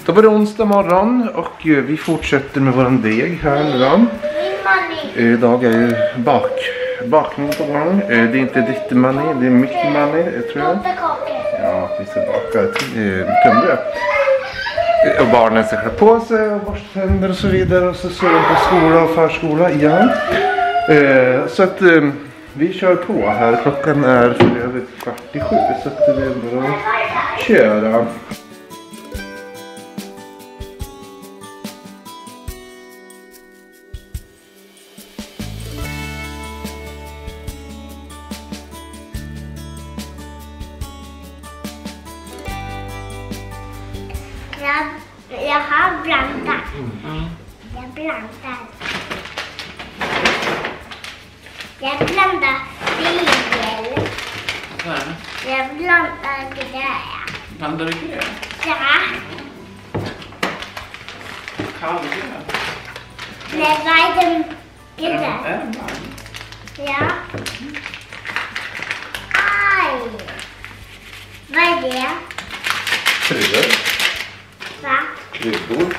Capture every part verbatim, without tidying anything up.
Då var det onsdag morgon och vi fortsätter med våran deg här nu då. Idag är ju bak, bakning på gång. Det är inte ditt money, det är mitt money, tror jag. Ja, vi ska baka tunnbröd. Och barnen ska klä på sig och borsta tänder och så vidare. Och så ska de på skola och förskola igen. Så att vi kör på här. Klockan är för över kvart i sju. Så att det är bara att köra. Jag, jag har blandat. Mm. Jag blandar. Jag blandar fil. Jag blandar gröt. Blandar du gröt? Ja. Kall gröt? Nej, vad är den gröt? Är den varm? Ja. Aj. Vad är det? Kryddor. Va? Kryddor.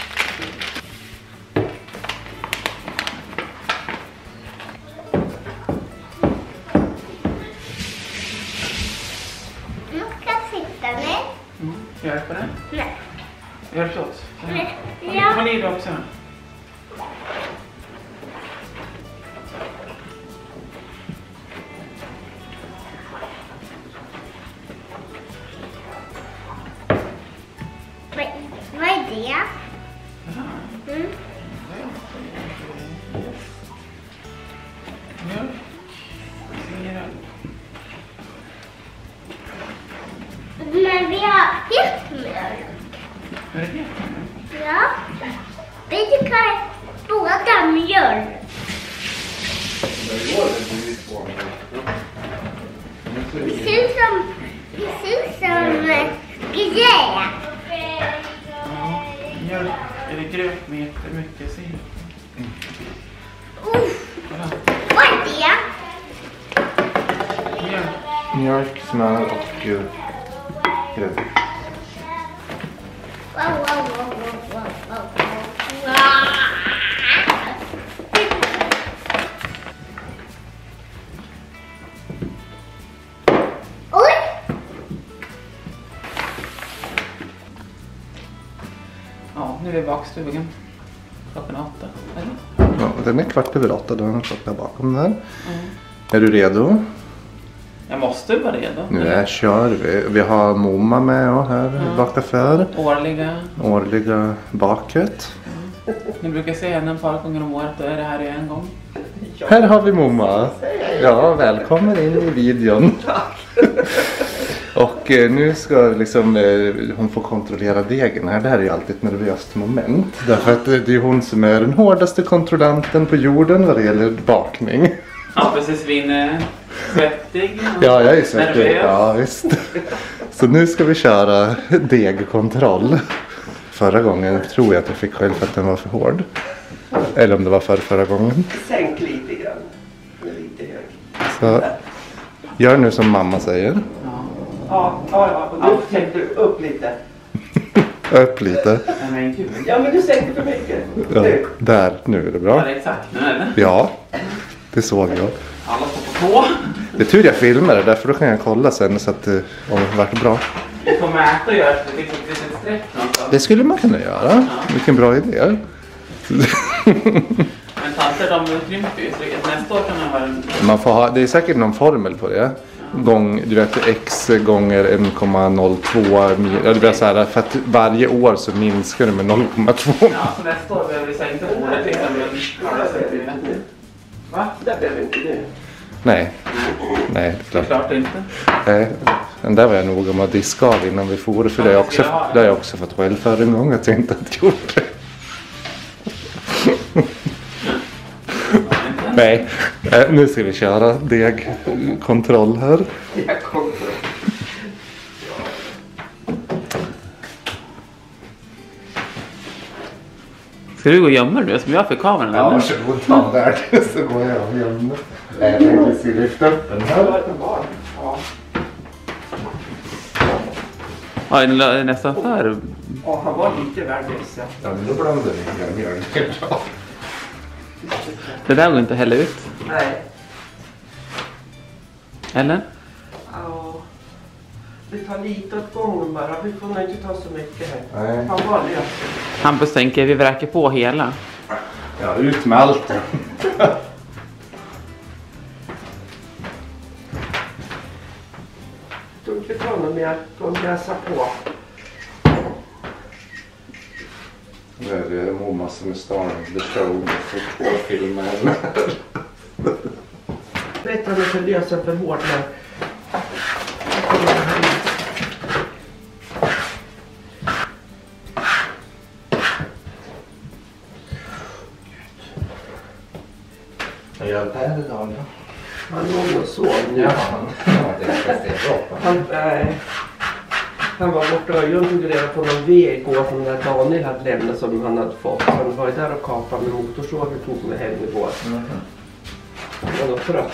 Nu ska jag sitta ner. Mm. Hjälper det? Nej. Hjälps åt? Nej. Har Ja. ni det också? Vad är det? Mm. Mjölk. Men vi har helt mjölk. Är det det? Ja. Vi dricker båda mjölk. Det ser ut som, det ser ut som eh, gröt. Ja. Mjölk. Är det gröt med jättemycket sill? Uff. Vad är det? Mjölk. Mjölk, smör och uh, grädde. Wow, wow, wow, wow, wow, wow, wow. Oj! Ja, nu är vi i bakstugan. Klockan åtta. Eller? Ja, den är kvart över åtta, då har jag fått där bakom där. Mm. Är du redo? Jag måste vara redo. Nu är, kör vi. Vi har Momma med och här Mm. bakaffär. Årliga. Årliga baket. Mm. Ni brukar se henne ett par gånger om året, då är det här ju en gång. Här har vi Momma. Ja, välkommen in i videon. Och eh, nu ska liksom, eh, hon få kontrollera degen här. Det här är ju alltid ett nervöst moment. Därför att det, det är hon som är den hårdaste kontrollanten på jorden vad det gäller bakning. Ja, precis. Vi är svettig. Ja, jag är svettig. Nervös. Ja, visst. Så nu ska vi köra degkontroll. Förra gången tror jag att jag fick själv för att den var för hård. Eller om det var för förra gången. Sänk lite grann. Lite hög. Så gör nu som mamma säger. Ja. Ja, ja, ja. Och nu sänker du upp lite. Upp lite. Nej, men gud. Ja, men du sänker för mycket. Ja, Nu. där, nu är det Ja, bra. det är exakt. Nu är det. Ja, det såg jag. Alla står på tå. Det är tur jag filmar det, därför då kan jag kolla sen så att det om det varit bra. Vi får mäta och göra ett litet litet streck någonstans. Det skulle man kunna göra. Vilken bra idé. Men tanter, de krymper ju. Så nästa år kan man vara en... Man får ha, det är säkert någon formel på det. Gång, du vet, x gånger en komma noll två. Ja, det blir så här, för att varje år så minskar det med noll komma två. Ja, så nästa år behöver vi sänka ordet liksom. Men... Va? Det behöver inte du. Nej, nej, det är Det är klart. klart inte. Nej, den där var jag noga med att diska av innan vi for. För det har jag också, det har jag också fått själv för en gång att jag inte hade gjort det. Nej, äh, nu ska vi köra degkontroll här. Jag kommer. Ska du gå och gömma dig som jag för kameran? Ja, varsågod, ta där. Så går jag och gömmer. Nej, jag tänkte vi ska lyfta upp den här. Ja, den är nästan för Ja, han var lite väl ledsen. Ja, men då blandar vi igen mjöl. Det där går inte att hälla ut. Nej. Eller? Ja. Vi tar lite åt gången bara. Vi får nog inte ta så mycket här. Nej. Han var ledsen. Hampus tänker vi vräker på hela. Ja, ut med allt. Du inte ta något mer. Får läsa på. Nu är det Momma som är starring the show för två filmer. Vet du om jag ska lösa för hårt men... Vad gör Per idag då? Han låg och sov nu. Ja, det är bra. Han, nej. Han var borta och jag tog reda på någon väg igår som där Daniel hade lämnat som han hade fått. Han var ju där och kapade med motorsåg och tog med hem igår. Mm. Han var trött.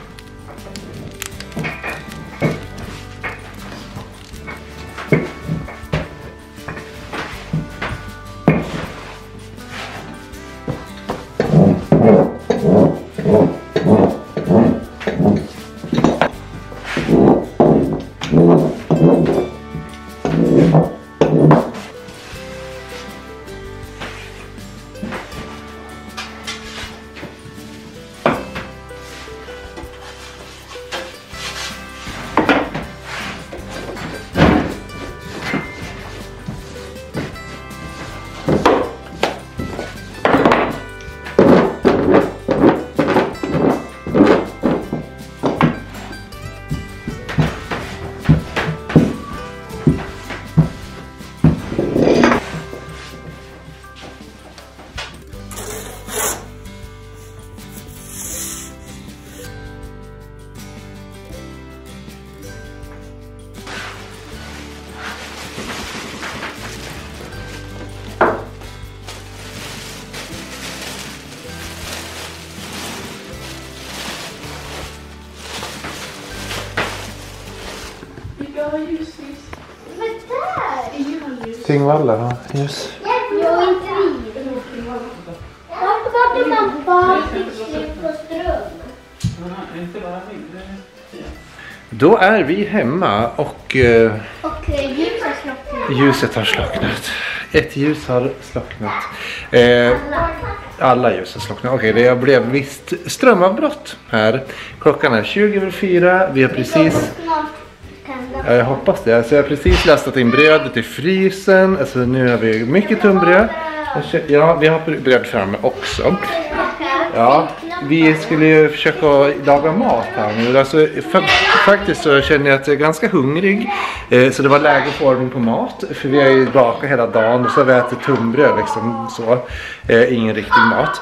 Men där! Tingvalla, ja. Just. Jag inte vid. Varför var det man bara fick slut på ström? Inte bara mindre. Då är vi hemma och eh, Och eh, ljuset har slocknat. ljuset har slocknat. Ett ljus har slocknat. Eh, alla ljus har slocknat. Okej, det blev visst strömavbrott här. Klockan är tjugo över fyra. Vi har precis... Ja, jag hoppas det. Alltså, jag har precis lastat in brödet i frysen. Alltså, nu har vi mycket tunnbröd. Ja, vi har bröd framme också. Ja, vi skulle ju försöka laga mat här nu. Alltså, faktiskt så känner jag att jag är ganska hungrig. Eh, så det var läge för ordning på mat. För vi har ju bakat hela dagen och så har vi ätit tunnbröd liksom så. Eh, ingen riktig mat.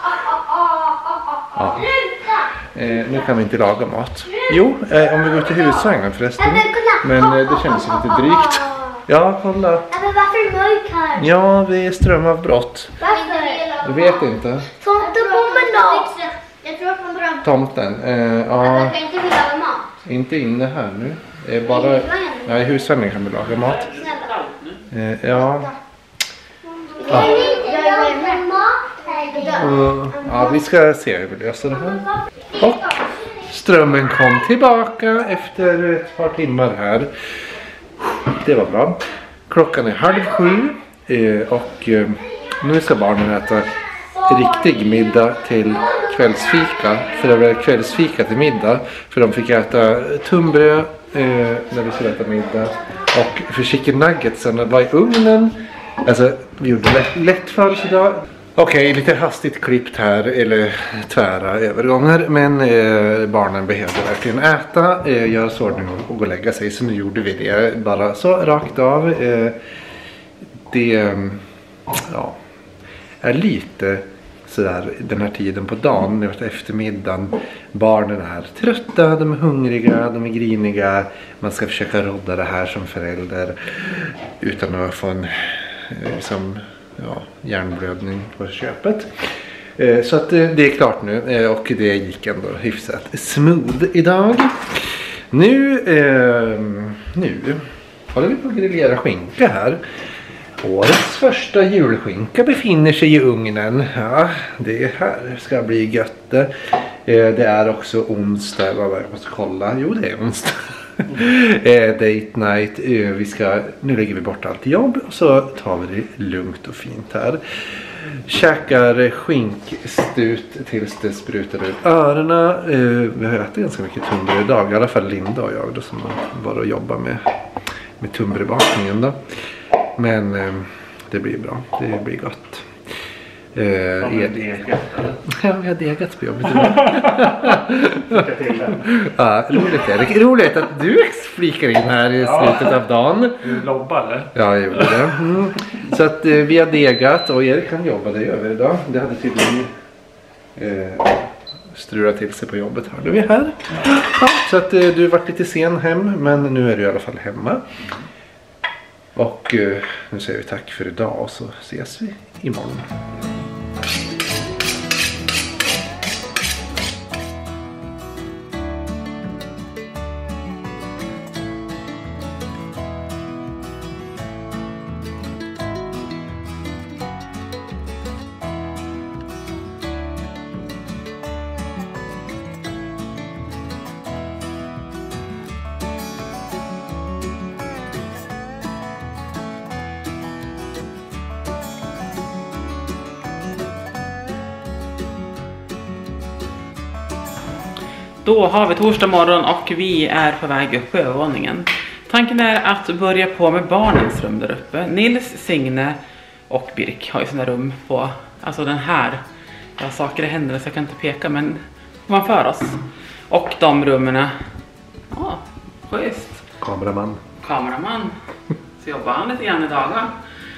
Ja. Eh, nu kan vi inte laga mat. Jo, eh, om vi går till husvagnen förresten. Men eh, det kändes lite drygt. Ja, kolla. Men varför är det mörkt här? Ja, vi är strömavbrott. Varför? Du vet inte. Tomtebomben då? Jag tror att man bra. Tomten. Eh, ja, Jag kan inte vilja laga mat. inte inne här nu. Eh, bara, ja, i husvagnen kan vi laga mat. Eh, ja. Jag vill inte laga mat här. Uh, ja, vi ska se hur vi löser det här. Och strömmen kom tillbaka efter ett par timmar här. Det var bra. Klockan är halv sju eh, och eh, nu ska barnen äta riktig middag till kvällsfika. För det var kvällsfika till middag. För de fick äta tunnbröd eh, när vi skulle äta middag. Och för chicken nuggets sen var i ugnen. Alltså vi gjorde lätt, lätt för oss idag. Okej, lite hastigt klippt här, eller tvära övergångar, men eh, barnen behövde verkligen äta, eh, göra så ordning och, och gå och lägga sig, så nu gjorde vi det bara så rakt av. Eh, det ja, är lite sådär den här tiden på dagen, efter eftermiddagen, barnen är trötta, de är hungriga, de är griniga, man ska försöka rodda det här som förälder utan att få en liksom, ja, hjärnblödning på köpet. Eh, så att eh, det är klart nu eh, och det gick ändå hyfsat smooth idag. Nu, eh, nu håller vi på att grillera skinka här. Årets första julskinka befinner sig i ugnen. Ja, det här ska bli gött. Eh, Det är också onsdag. Vad var det? Jag måste kolla. Jo, det är onsdag. eh, date night. Eh, vi ska, nu lägger vi bort allt jobb och så tar vi det lugnt och fint här. Käkar skinkstut tills det sprutar ur öronen. Eh, vi har ätit ganska mycket tunnbröd idag. I alla fall Linda och jag då, som var och jobbar med, med tunnbrödbakningen då. Men eh, det blir bra. Det blir gott. Eh, Har du är- degat, eller? Ja, vi har degat på jobbet. Lycka till där. Ja, roligt är det. Roligt att du flikar in här i Ja. slutet av dagen. Du lobbar, eller? Ja, jag gjorde det. Mm. Så att eh, vi har degat och Erik kan jobba det över idag. Det hade tydligen eh, strulat till sig på jobbet. Hörde vi här. Ja, så att eh, du har varit lite sen hem, men nu är du i alla fall hemma. Och eh, nu säger vi tack för idag och så ses vi imorgon. Då har vi torsdag morgon och vi är på väg upp på övervåningen. Tanken är att börja på med barnens rum där uppe. Nils, Signe och Birk har ju sina rum på, alltså den här. Jag har saker i händerna så jag kan inte peka, men ovanför oss. Och de rummen, ja, schysst. Kameraman. Kameraman. Så jobbar han lite grann idag, va?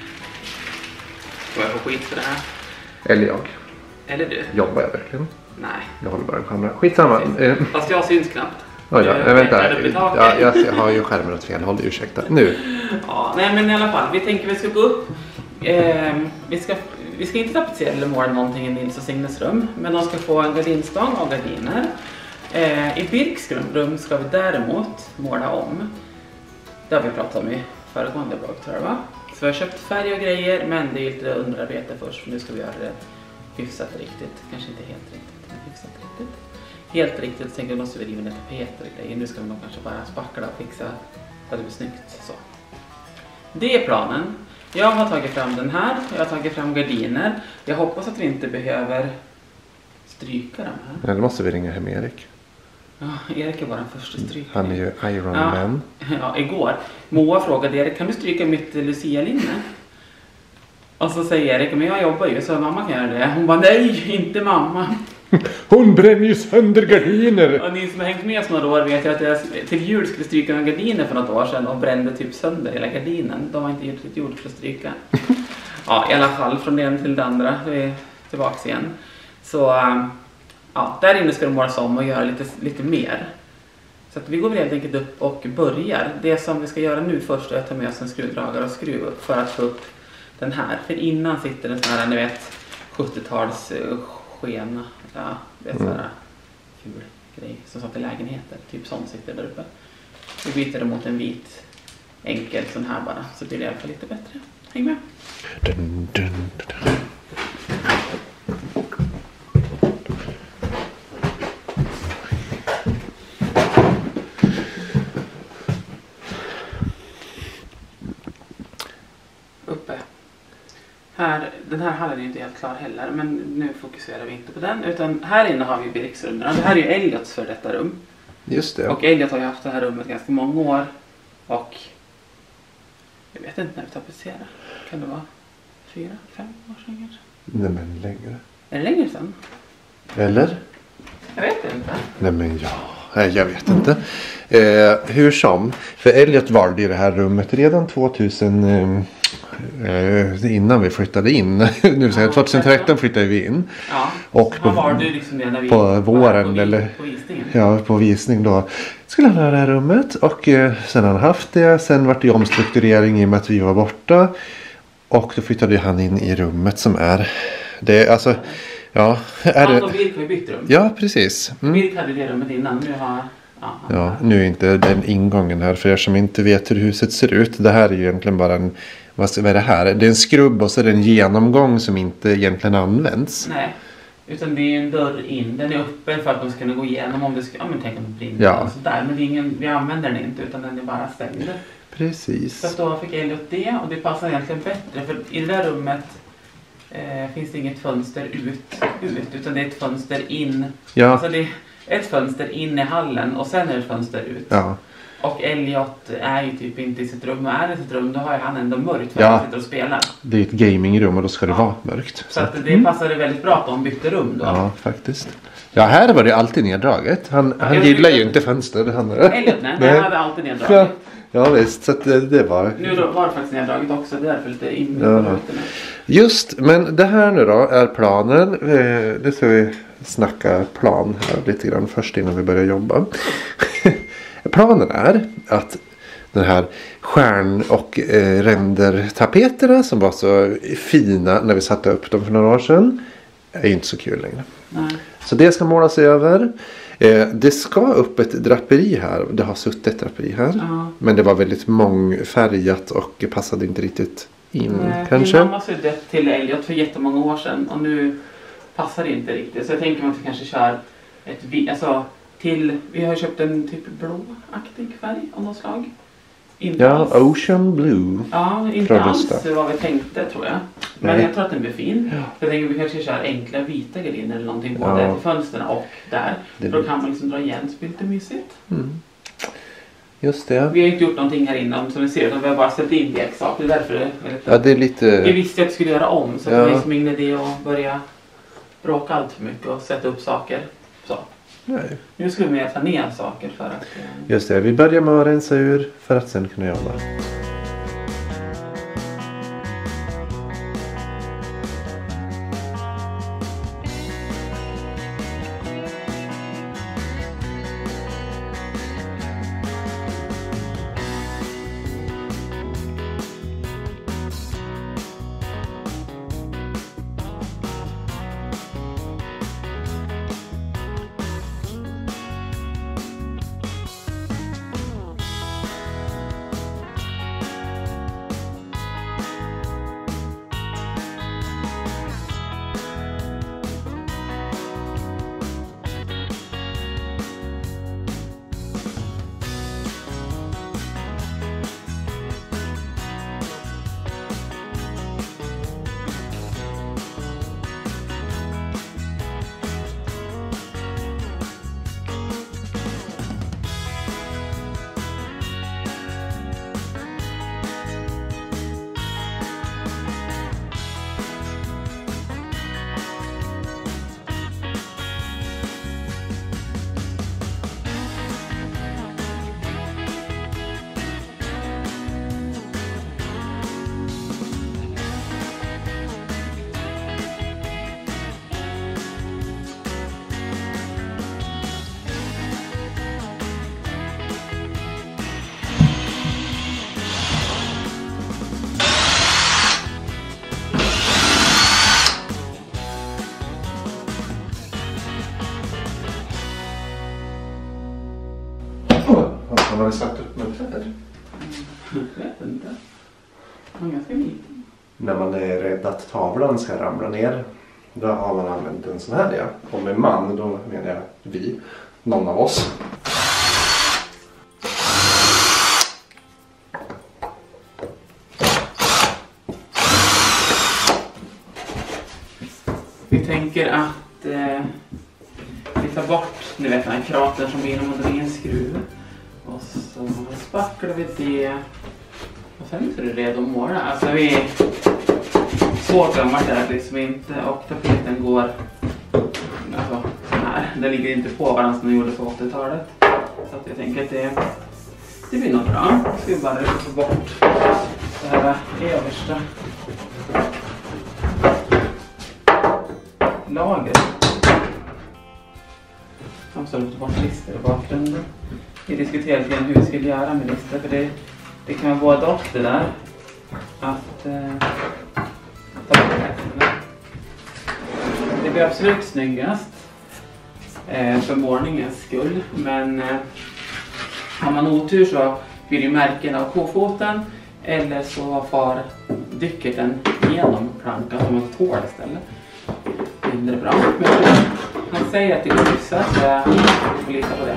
Får jag få skit för det här? Eller jag. Eller du? Jobbar jag verkligen? Nej. Jag håller bara en kamera. Skitsamma. Eh, Fast jag syns knappt. Oj, ja, Jag vänta. pekar upp i taket. Ja, jag, jag har ju skärmen åt fel håll, ursäkta. Nu. Ja, nej men i alla fall, vi tänker vi ska gå upp. Eh, vi, ska, vi ska inte tapetsera eller måla någonting i Nils och Signes rum, men de ska få en gardinstång och gardiner. Eh, I Birks rum ska vi däremot måla om. Det har vi pratat om i föregående blogg, tror jag, va? Så vi har köpt färg och grejer, men det är lite underarbete först. Nu ska vi göra det hyfsat riktigt. Kanske inte helt riktigt, men hyfsat riktigt. Helt riktigt så tänker jag att måste vi riva ner tapeter och grejer. Nu ska vi nog kanske bara spackla och fixa så att det blir snyggt. Så. Det är planen. Jag har tagit fram den här. Jag har tagit fram gardiner. Jag hoppas att vi inte behöver stryka dem här. Ja, då måste vi ringa hem Erik. Ja, Erik är bara den första strykaren. Han är ju Iron Ja. Man. Ja, igår. Moa frågade Erik, kan du stryka mitt Lucia-linne? Och så säger Erik, men jag jobbar ju så mamma kan göra det. Hon bara, nej, inte mamma. Hon bränner ju sönder gardiner. Och ni som har hängt med oss några år vet ju att jag till jul skulle stryka några gardiner för något år sedan och brände typ sönder hela gardinen. De var inte gjort ett jord för att stryka. Ja, i alla fall från det ena till det andra. Vi är tillbaka igen. Så ja, där inne ska de målas om och göra lite, lite mer. Så att vi går väl helt enkelt upp och börjar. Det som vi ska göra nu först är att ta med oss en skruvdragare och skruva upp för att få upp den här. För innan sitter en sån här, ni vet, sjuttio-tals uh, skena. Ja, det är sån här ful grej som satt i lägenheter. Typ sån sitter där uppe. Vi byter det mot en vit enkel sån här bara. Så blir det i alla fall lite bättre. Häng med. Dun, dun, dun. Uppe. Här, den här hallen är ju inte helt klar heller, men nu fokuserar vi inte på den. Utan här inne har vi Birks rum. Det här är ju Elliots för detta rum. Just det. Och Elliot har ju haft det här rummet ganska många år. Och jag vet inte när vi tapetserar. Kan det vara fyra, fem år sedan kanske? Nej men längre. Är det längre sedan? Eller? Jag vet inte. Nej men ja, nej, jag vet inte. Eh, hur som, för Elliot valde ju det här rummet redan tvåtusen, eh, innan vi flyttade in. Nu säger jag, tjugohundratretton flyttade vi in. Ja, Och vad på- var du liksom det när vi på var våren på, eller- på visningen? Ja, på visning då skulle han ha det här rummet. Och eh, sen har han haft det. Sen var det ju omstrukturering i och med att vi var borta. Och då flyttade han in i rummet som är, det är alltså, ja. Är Han och det, Birk har ju bytt rum. ja, precis. Mm. Birk hade det rummet innan, nu har ja, han Ja, nu är inte den ingången här för er som inte vet hur huset ser ut. Det här är ju egentligen bara en Vad är det här? Det är en skrubb och så är det en genomgång som inte egentligen används. Nej, utan det är en dörr in. Den är öppen för att de ska kunna gå igenom om det ska, ja men tänk om det brinner Ja. och sådär. Men det är ingen, vi använder den inte utan den är bara stängd. Precis. Så att då fick Elliot det och det passar egentligen bättre. För i det där rummet eh, finns det inget fönster ut, ut utan det är ett fönster in. Ja. Alltså det är ett fönster in i hallen och sen är det ett fönster ut. Ja. Och Elliot är ju typ inte i sitt rum. Och är i sitt rum då har ju han ändå mörkt för Ja. att han sitter och spelar. Det är ett gamingrum och då ska det Ja. vara mörkt. Så att det passade väldigt bra att de bytte rum då. Ja, faktiskt. Ja, här var det alltid neddraget. Han, han jag gillar tycker- ju inte fönster. Han, Elliot nej, Nej. han hade alltid ja, neddragit. ja, visst. Så att det, det var... Nu då var det faktiskt neddraget också. Det är därför lite in på Ja. rutorna. Just, men det här nu då är planen. Eh, det ska vi snacka plan här lite grann först innan vi börjar jobba. Planen är att den här stjärn- och eh, rendertapeterna som var så fina när vi satte upp dem för några år sedan är inte så kul längre. Nej. Så det ska målas över. Eh, det ska upp ett draperi här. Det har suttit ett draperi här. Ja. Men det var väldigt mångfärgat och passade inte riktigt in Nej, kanske. Min mamma sydde till Elliot för jättemånga år sedan och nu passar det inte riktigt. Så jag tänker mig att vi kanske kör ett vi- alltså till, vi har köpt en typ blåaktig färg av något slag. Inte Ja, alls, Ocean Blue. ja, inte från alls Rusta. vad vi tänkte tror jag. Men Nej. jag tror att den blir fin. Ja. Jag tänker att vi kanske kör enkla vita gardiner eller någonting både Ja. till fönstren och där. Det För då blir- kan man liksom dra igen så blir det lite mysigt. Mm. Just det. Vi har inte gjort någonting här innan som ni ser utan vi har bara ställt in leksaker. Det är därför det är lite... Ja, det är Vi lite... visste att vi skulle göra om så Ja. det var liksom ingen idé att börja bråka allt för mycket och sätta upp saker. Så. Nej. Nu skulle vi mer ta ner saker för att... eh, Just det, vi börjar med att rensa ur för att sen kunna jobba. Han har satt upp med träd. Jag vet inte. Han är ganska liten. När man är rädd att tavlan ska ramla ner. Då har man använt en sån här, ja. Och med man, då menar jag vi. Någon av oss. Vi tänker att eh, vi tar bort ni vet, den här kratern som blir när man drar i en skruv. Och så spacklar vi det. Och sen är det redo att måla. Alltså vi är så gammalt är det liksom inte. Och tapeten går alltså, så här. Den ligger inte på varandra som den gjorde på åttiotalet. Så att jag tänker att det, det blir nog bra. Så vi bara få bort det här översta lager. Som står upp bort listor i bakgrunden. Vi diskuterade lite hur vi skulle göra med listor. För det, det kan vara både och det där. Att eh, ta bort det. Det blir absolut snyggast. Eh, för målningens skull. Men eh, har man otur så blir det märken av kofoten. Eller så far dykerten genom plankan som ett hål istället. Mindre bra. Men han säger att det går hyfsat så jag får lita på det.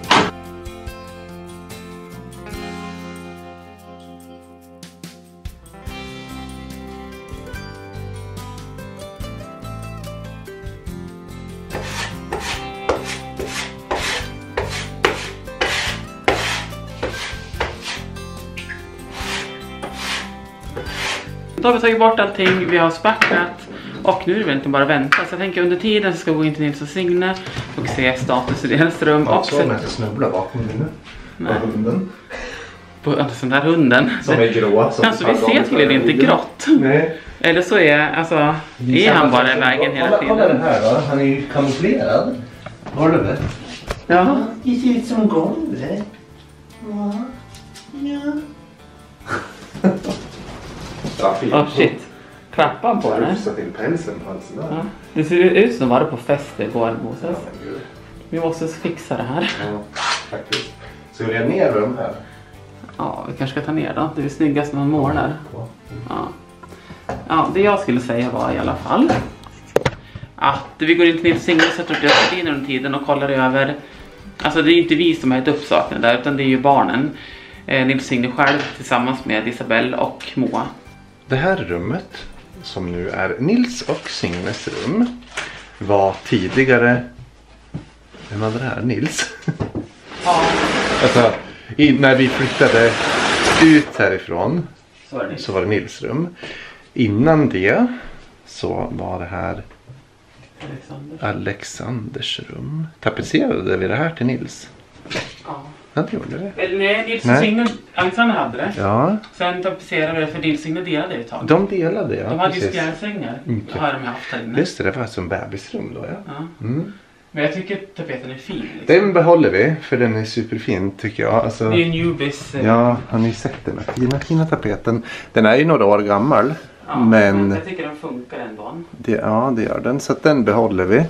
Då har vi tagit bort allting, vi har spacklat och nu är det väl egentligen bara vänta. Så jag tänker under tiden så ska vi gå in till Nils och Signe och se status i deras rum. Ja, och så sen... om jag inte snubblar bakom nu. På hunden. På den där hunden. Som är grå. Som alltså vi ser tydligen inte grått. Nej. Eller så är, alltså, är han bara i vägen hela tiden. Kolla den här då, han är ju kamouflerad. Golvet. Ja. Det ser ut som golvet. Ja. Ja. Åh oh, shit. Klappar på den. Rusa till pälsen på halsen där. Ja. Det ser ut som var det på fest igår, Moses. Ja, vi måste fixa det här. Ja, faktiskt. Så vi är ner rum här. Ja, vi kanske ska ta ner då. Det är snyggast när man målar. Ja. Ja, det jag skulle säga var i alla fall att vi går in till Nils och Signe och sätter upp deras gardiner under tiden och kollar över. Alltså det är inte vi som har gett upp sakerna där, utan det är ju barnen. Eh, Nils och Signe själv tillsammans med Isabelle och Moa. Det här rummet, som nu är Nils och Signes rum, var tidigare... Vem var det här? Nils? Ja. Alltså, i, när vi flyttade ut härifrån så var det, så var det Nils rum. Innan det så var det här Alexanders, Alexanders rum. Tapetserade vi det här till Nils? Ja. Ja, det gjorde vi. Eller nej, Nils och Nej. Signe, Alexander hade det. Ja, Sen tapetserade vi det för Nils och Signe delade det ett tag. de delade, ja. De hade ju precis. spjälsängar. Mm, Det har de haft här inne. Just det, det var som bebisrum då, ja. Ja. Mm. Men jag tycker tapeten är fin. Liksom. Den behåller vi, för den är superfin tycker jag. Alltså, Det är Newbies. eh, ja, har ni sett den här fina, fina tapeten? Den är ju några år gammal. ja, men jag tycker den funkar ändå. det, ja, det gör den. Så att den behåller vi.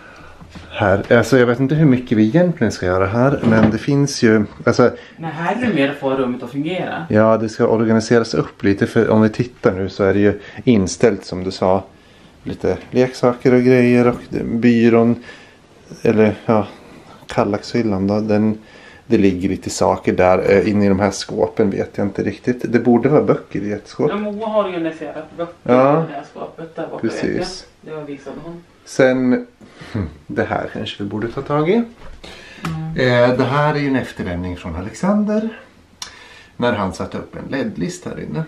Här. Alltså, jag vet inte hur mycket vi egentligen ska göra här. Men det finns ju... Alltså, Nej, här är det mer att få rummet att fungera. ja, det ska organiseras upp lite. För om vi tittar nu så är det ju inställt som du sa. Lite leksaker och grejer. Och byrån... Eller ja, Kallaxhyllan då. Den, det ligger lite saker där. Äh, inne i de här skåpen vet jag inte riktigt. Det borde vara böcker i ett skåp. Ja, Moa har organiserat böcker Ja, i det här skåpet där borta. precis. Vet jag. Det var visade hon. Sen, det här kanske vi borde ta tag i. Mm. Eh, det här är ju en efterlämning från Alexander. När han satte upp en L E D-list här inne.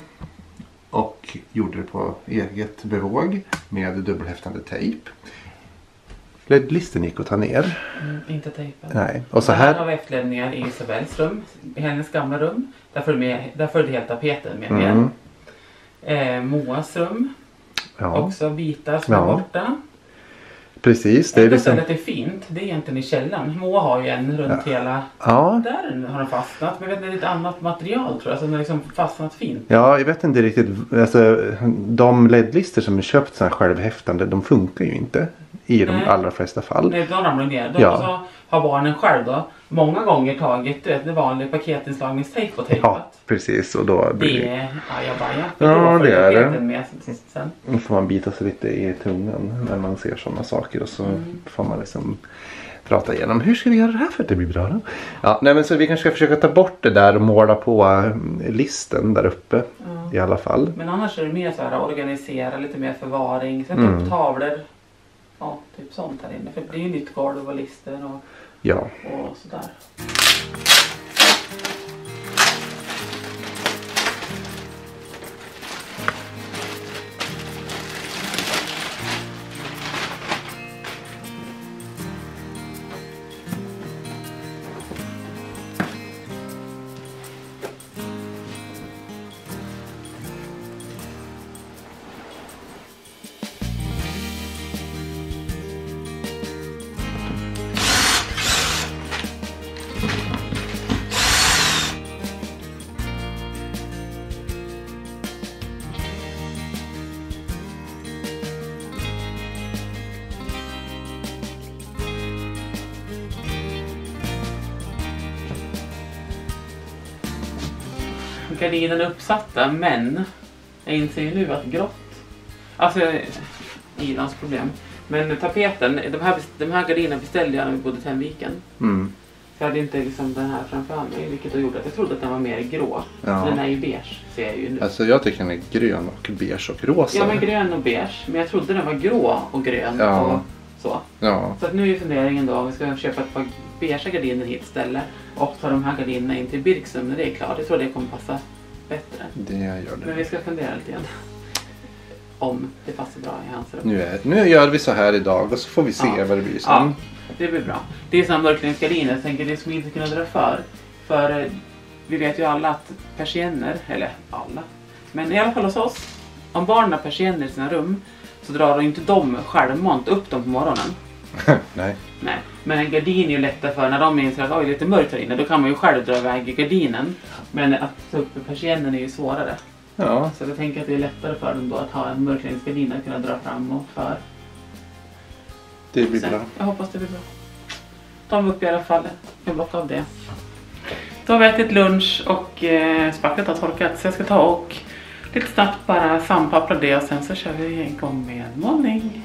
Och gjorde det på eget bevåg med dubbelhäftande tejp. L E D-listen gick att ta ner. Mm, inte tejpen. Nej. Och så Det här här. har vi efterlämningar i Isabelles rum. I hennes gamla rum. Därför är det, med, därför är det helt tapeten med Mm. mer. Eh, Moas rum. Ja, Också bitar som Ja. är borta. precis. Det är Det liksom... stället är fint. Det är egentligen i källaren. Moa har ju en runt hela... Ja. Där har den fastnat. Men jag vet inte, det är ett annat material tror jag. Så den har liksom fastnat fint. Ja, jag vet inte riktigt. Alltså, de L E D-lister som är köpt så här självhäftande, de funkar ju inte. I de Nej. allra flesta fall. Nej, de ramlar ner. De Ja. alltså, har barnen själv då många gånger tagit du vet, det vanliga paketinslagningstejp och tejpat. Ja, precis. Och då blir Det det... är ajabaja. Ja, det är det. Med sen. Då får man bita sig lite i tungan när man ser sådana saker. Och så Mm. får man liksom prata igenom. Hur ska vi göra det här för att det blir bra då? Ja, nej men så vi kanske ska försöka ta bort det där och måla på eh, listen där uppe. Ja. I alla fall. Men annars är det mer så här organisera lite mer förvaring. Sätta Mm. upp tavlor. Ja, typ sånt här inne. För det är ju nytt golv och lister och, Ja. och sådär. gardinen uppsatta, men jag inser ju nu att grått, alltså Idans problem. Men tapeten, de här, de här gardinerna beställde jag när vi bodde i Tändviken. Mm. Så jag hade inte liksom den här framför mig, vilket då gjorde att jag trodde att den var mer grå. Ja. Den är ju beige, ser jag ju nu. Alltså jag tycker den är grön och beige och rosa. Ja, men grön och beige. Men jag trodde den var grå och grön Ja. och så. Ja. Så att nu är funderingen då, vi ska köpa ett par beige gardiner hit istället. Och ta de här gardinerna in till Birksum när det är klart. Jag tror det kommer passa bättre. Det gör Men det. vi ska fundera lite grann. Om det passar bra i hans rum. Nu, är, nu gör vi så här idag och så får vi se Ja. vad det blir sen. Ja, det blir bra. Det är sådana mörkläggningsgardiner, jag tänker det som vi inte kunna dra för. För eh, vi vet ju alla att persienner, eller alla, men i alla fall hos oss, om barnen har persienner i sina rum så drar de inte de självmant upp dem på morgonen. Nej. Nej, men en gardin är ju lättare för när de inser att det är lite mörkt här inne, då kan man ju själv dra iväg gardinen. Men att ta upp persiennen är ju svårare. Ja. Så jag tänker att det är lättare för dem då att ha en mörkläggningsgardin att kunna dra fram och för. Det blir Så, bra. jag hoppas det blir bra. Tar vi upp i alla fall en block av det. Då har vi ätit lunch och eh, spacklet har torkat, så jag ska ta och lite snabbt bara sampappra det och sen så kör vi igång med en målning.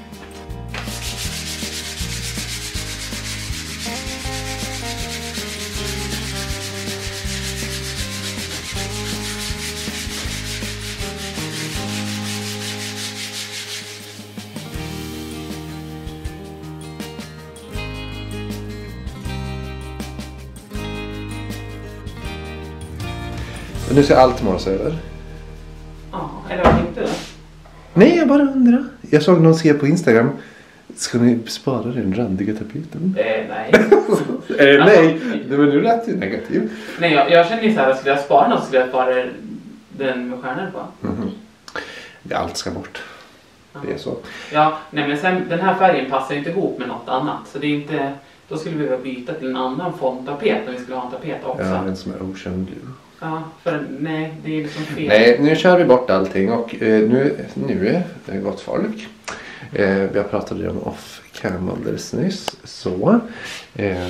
Nu ser allt målas över. Ja, eller vad tänkte du? Nej, jag bara undrar. Jag såg någon se på Instagram. Ska ni spara den randiga tapeten? Eh, nej. eh, nej, det var nu rätt negativ. Nej, jag, jag känner ju så här att skulle jag spara något så skulle jag spara den med stjärnor på. Mm-hmm. Ja, allt ska bort. Det är så. Ja, nej men sen den här färgen passar ju inte ihop med något annat. Så det är inte, då skulle vi behöva byta till en annan fonttapet om vi skulle ha en tapet också. Ja, en som är Ocean Blue. Ja, för nej, det är liksom fel. Nej, nu kör vi bort allting och eh, nu, nu är det gott folk. Eh, vi har pratat om off-cam alldeles nyss. Så. Eh,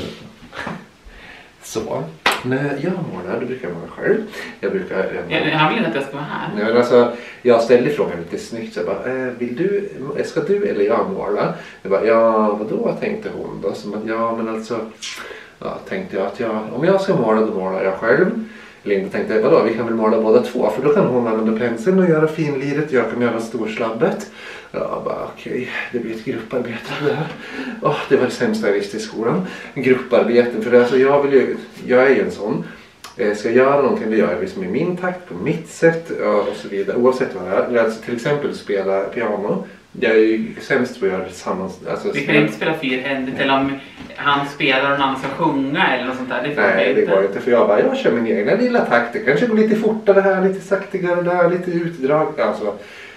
så. När jag målar, då brukar jag måla själv. Jag brukar... Eh, Jag, han vill inte att jag ska vara här. Nej, men alltså, jag ställde frågan lite snyggt. Så jag bara, eh, vill du, ska du eller jag måla? Jag bara, ja vadå, tänkte hon då. Som att, ja men alltså, ja, tänkte jag att jag, om jag ska måla då målar jag själv. Linda tänkte, vadå, vi kan väl måla båda två. För då kan hon använda penseln och göra finliret. Jag kan göra storslabbet. Ja, bara okej, okay, det blir ett grupparbete där. Oh, det var det sämsta jag visste i skolan. Grupparbeten, för alltså, jag, vill ju, jag är ju en sån. Ska jag göra någonting, det gör jag liksom i min takt, på mitt sätt och så vidare. Oavsett vad det är. Alltså till exempel spela piano. Jag är ju sämst på att göra det tillsammans. Alltså, vi kan inte spela fyrhändigt eller om han spelar och någon annan ska sjunga eller något sånt där. Det Nej, det går inte. För jag bara, jag kör min egna lilla takt. Det kanske går lite fortare här, lite saktigare där, lite utdrag. Alltså.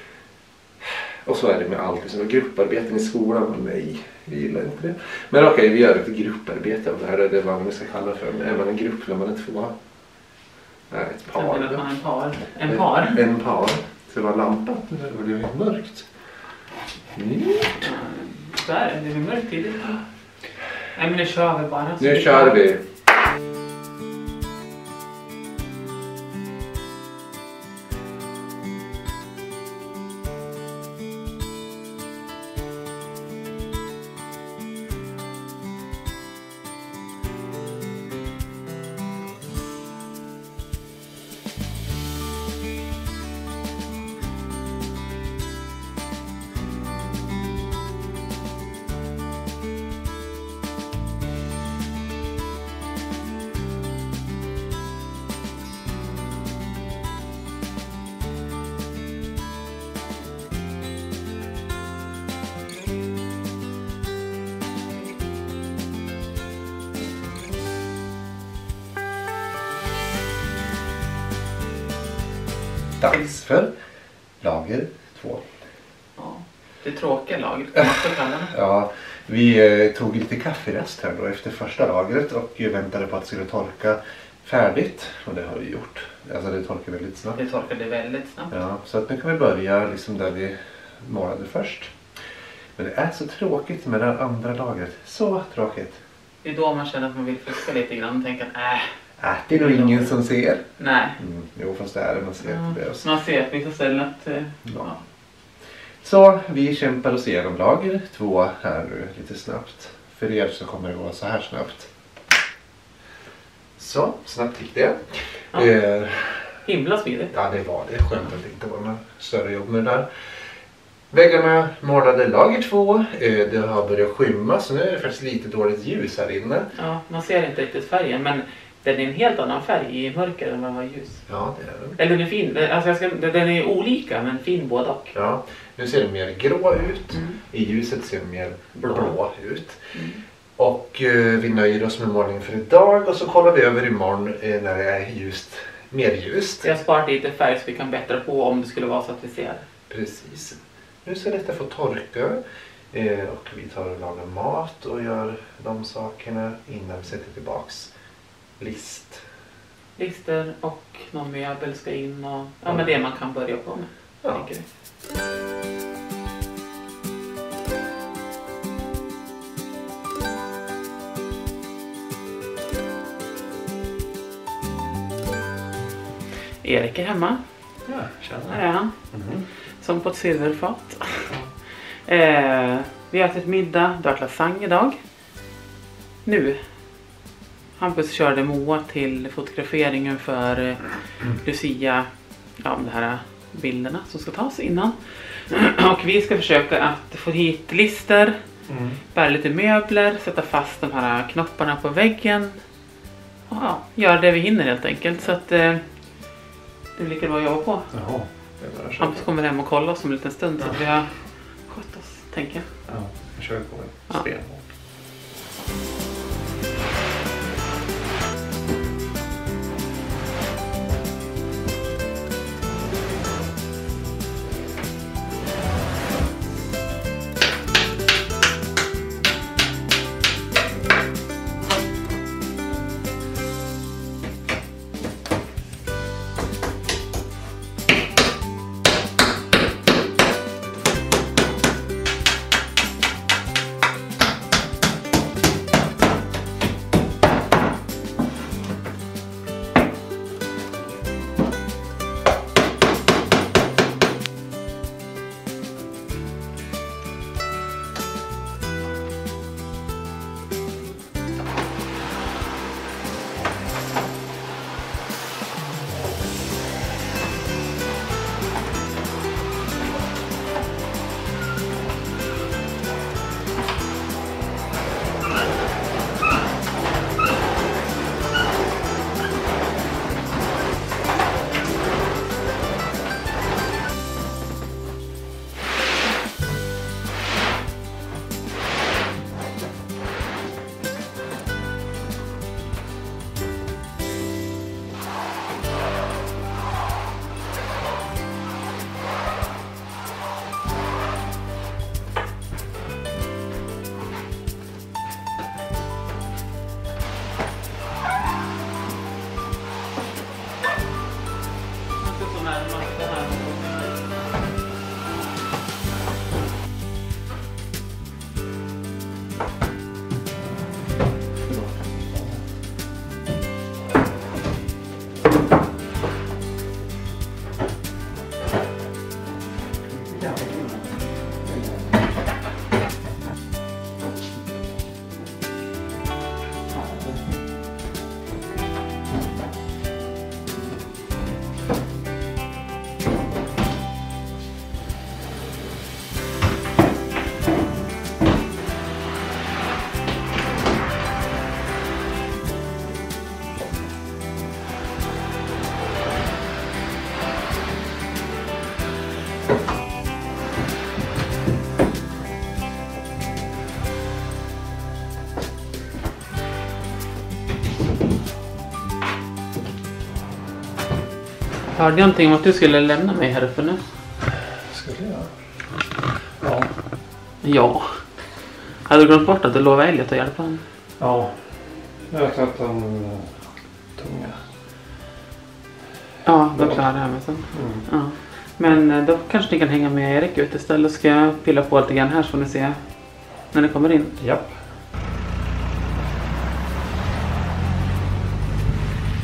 Och så är det med allt. Liksom, grupparbeten i skolan. Men nej, jag gillar inte det. Men okej, okay, vi gör ett grupparbete av det här. Det är vad man ska kalla det för. Är man en grupp när man är två? Nej, ett par. Jag menar att man är en par. En par? En, en par. Så det var lampan. Det blev ju mörkt. Mm. Så är det. Det blir mörkt tidigt. Nej, men nu kör vi bara. Nu kör vi. Dags för lager två. Ja, det tråkiga laget kan man också kalla det. Ja, vi eh, tog lite kafferast här då efter första lagret och väntade på att det skulle torka färdigt. Och det har vi gjort. Alltså det torkar väldigt snabbt. Det torkade väldigt snabbt. Ja, så att nu kan vi börja liksom där vi målade först. Men det är så tråkigt med det andra lagret. Så tråkigt. Det är då man känner att man vill fuska lite grann och tänka att äh, Äh, det är nog ingen som ser. Nej. Mm, jo, fast det är det. Man ser att det behövs. Man ser på vissa ställen att... eh, Ja. Så vi kämpar oss igenom lag två här nu lite snabbt. För er så kommer det gå så här snabbt. Så, snabbt gick det. Ja. Eh, Himla smidigt. ja, det var det. Skönt att det inte var några större jobb med det där. Väggarna målade lager två. Eh, det har börjat skymma så nu är det faktiskt lite dåligt ljus här inne. Ja, man ser inte riktigt färgen, men den är en helt annan färg i mörker än vad den var i ljus. Ja, det är den. Eller den är fin. Alltså jag ska, den är olika, men fin både och. Ja, nu ser det mer grå ut. Mm. I ljuset ser det mer blå, Blå. ut. Mm. Och eh, vi nöjer oss med målningen för idag och så kollar vi över imorgon eh, när det är ljust, mer ljust. Så jag har sparat lite färg så vi kan bättra på om det skulle vara så att vi ser. Precis. Nu ska detta få torka eh, och vi tar och lagar mat och gör de sakerna innan vi sätter tillbaks list. Lister och någon möbel ska in och ja, men det man kan börja på med. Ja. Tänker vi. Erik är hemma. Ja, tjena. Här är han. Mm. Som på ett silverfat. eh, vi har ätit middag, det har varit lasagne idag. Nu. Hampus körde Moa till fotograferingen för eh, Lucia. Ja, de här bilderna som ska tas innan. Och vi ska försöka att få hit lister. Mm. Bära lite möbler, sätta fast de här knopparna på väggen. Och ja, göra det vi hinner helt enkelt. Så att eh, det blir lika bra att jobba på. Jaha, det var så. Hampus kommer hem och kollar oss om en liten stund så att vi har skött oss, tänker jag. Ja, jag kör på Ja. spel. Hörde jag någonting om att du skulle lämna mig här uppe nu? Skulle jag? Ja. Ja. Hade du glömt bort att du lovade Elliot att hjälpa honom? Ja. Jag tror att de tunga. Ja, då klarar jag mig sen. Mm. Ja. Men eh, då kanske ni kan hänga med Erik ut istället. Ska jag pilla på lite grann här så får ni se när ni kommer in. Japp.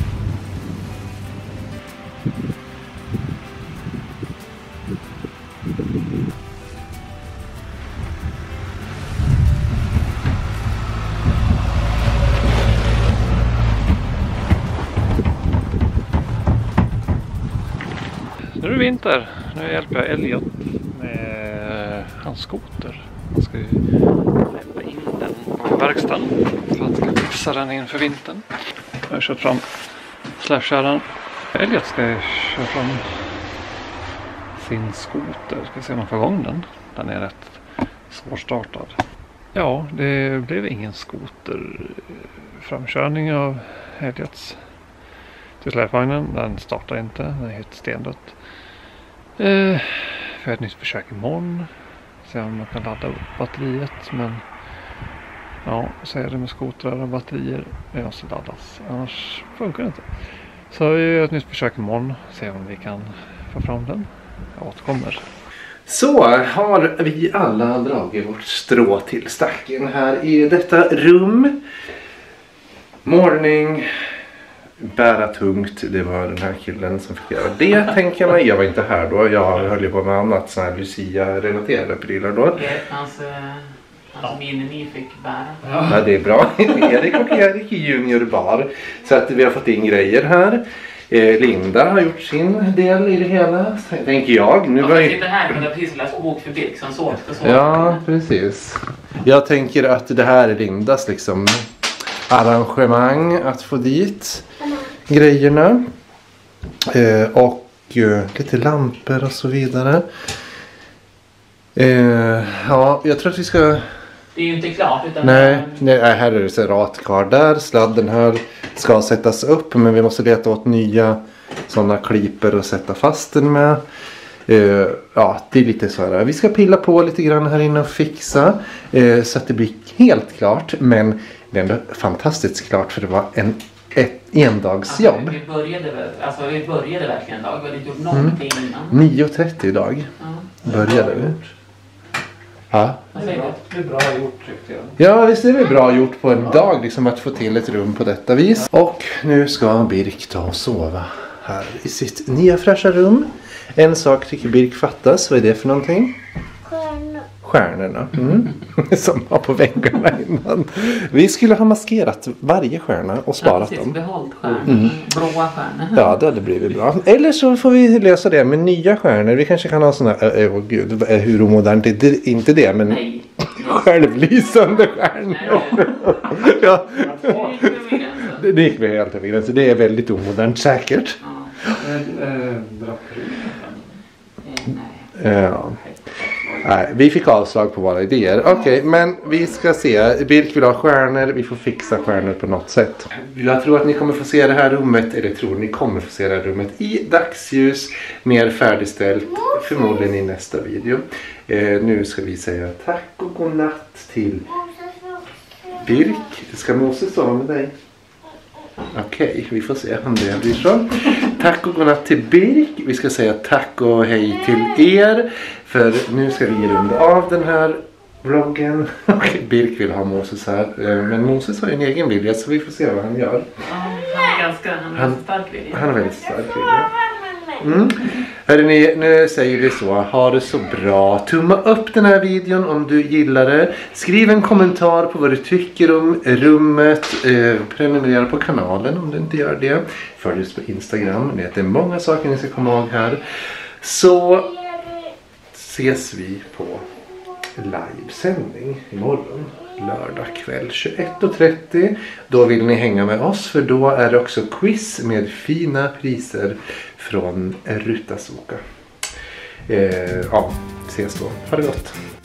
Nu är det vinter. Nu hjälper jag Elliot med hans skoter. Han ska ju lämna in den på verkstaden för att ska fixa den inför vintern. Jag har kört fram släpkärran. Elliot ska köra fram sin skoter. Ska se om man får igång den. Den är rätt svårstartad. Ja, det blev ingen skoter framkörning av Elliots till släpvagnen. Den startar inte, den är helt stendött. Eh, för ett nytt försök imorgon. Se om man kan ladda upp batteriet. Men ja, så är det med skotrar och batterier. Det måste laddas, annars funkar det inte. Så vi gör ett nytt försök imorgon. Se om vi kan få fram den. Jag återkommer. Så har vi alla dragit vårt strå till stacken här i detta rum. Morning. Bära tungt. Det var den här killen som fick göra det, tänker jag mig. Jag var inte här då. Jag höll ju på med annat sån här Lucia-relaterade prylar då. Hans, hans minimi fick bära. Ja. Ja, det är bra. Erik och Erik i Junior Bar. Så att vi har fått in grejer här. Eh, Linda har gjort sin del i det hela, tänker jag. Nu jag var sitter här för att jag precis läst bok för Birk som såg det så. Ja, precis. Jag tänker att det här är Lindas liksom arrangemang att få dit grejerna. Eh, och eh, lite lampor och så vidare. Eh, ja, jag tror att vi ska... Det är ju inte klart utan... Nej, nej, här är det separat kvar där. Sladden här ska sättas upp, men vi måste leta åt nya sådana kliper att sätta fast den med. Uh, ja, det är lite så här. Vi ska pilla på lite grann här inne och fixa uh, så att det blir helt klart. Men det är ändå fantastiskt klart, för det var en, ett endagsjobb. Alltså, vi, började, alltså, vi började verkligen en dag. Vi hade inte gjort någonting mm. innan. nio och trettio idag ja. började vi. Ja. Det är bra, det är bra gjort, tyckte jag. Ja, visst är det bra gjort på en dag liksom, att få till ett rum på detta vis. Och nu ska Birk ta och sova här i sitt nya fräscha rum. En sak tycker Birk fattas. Vad är det för någonting? Stjärnor. Stjärnorna. Mm. Som var på väggarna innan. Vi skulle ha maskerat varje stjärna och sparat ja, dem. Behållt stjärnor. Mm. Blåa stjärnor. Ja, det hade blivit bra. Eller så får vi lösa det med nya stjärnor. Vi kanske kan ha såna... Åh äh, oh, gud, hur omodernt är det? Inte det, men... Nej. Självlysande stjärnor. Ja. Det gick vi helt över gränsen. Det är väldigt omodernt säkert. Ja. Nej, vi fick avslag på våra idéer. Okej, okay, men vi ska se. Birk vill ha stjärnor. Vi får fixa stjärnor på något sätt. Jag tror att ni kommer få se det här rummet. Eller tror ni kommer få se det här rummet i dagsljus. Mer färdigställt. Förmodligen i nästa video. Eh, nu ska vi säga tack och godnatt till Birk. Ska Moses sova med dig? Okej, okay, vi får se om det blir så. Tack och godnatt till Birk. Vi ska säga tack och hej till er. För nu ska vi runda av den här vloggen. Och Birk vill ha Moses här. Men Moses har ju en egen vilja, så vi får se vad han gör. Ja, han är ganska han är han, stark vilja. Han är väldigt stark vilja. Mm. Hörrni, nu säger vi så. Ha det så bra. Tumma upp den här videon om du gillar det. Skriv en kommentar på vad du tycker om rummet. Eh, prenumerera på kanalen om du inte gör det. Följ oss på Instagram. Det är många saker ni ska komma ihåg här. Så ses vi på livesändning imorgon. Lördag kväll tjugoett och trettio. Då vill ni hänga med oss, för då är det också quiz med fina priser från Rutasuka. Eh, ja, ses då. Ha det gott.